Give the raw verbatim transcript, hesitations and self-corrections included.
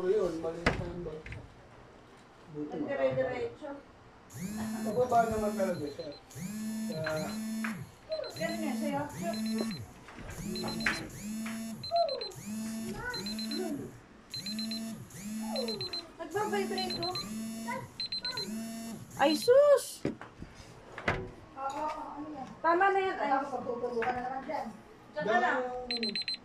siguro yun, maliit na yung bagsak. Nagdire-diretso. Pababa naman talaga siya. Kaya... Ganun yan sa'yo. Nagbabibrate ko. Ay, sus! Tama na yan. Ay, Tapos pagtutulukan na naman dyan. tsaka lang.